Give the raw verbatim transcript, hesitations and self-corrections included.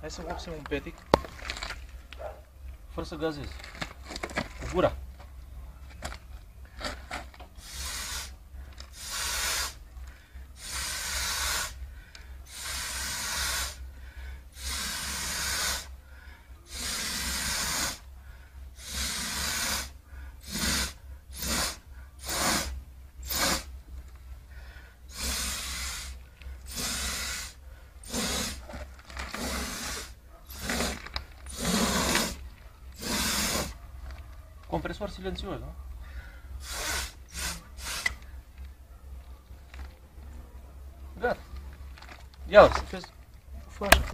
Hai să vopsim un petic, fără să gazezi, cu gura. Compresor silențios, nu? Gata. Ia-o, să vezi. Fă așa.